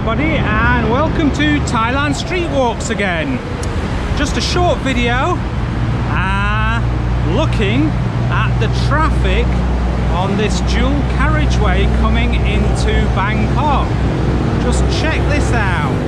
everybody, and welcome to Thailand Street Walks again. Just a short video looking at the traffic on this dual carriageway coming into Bangkok. Just check this out.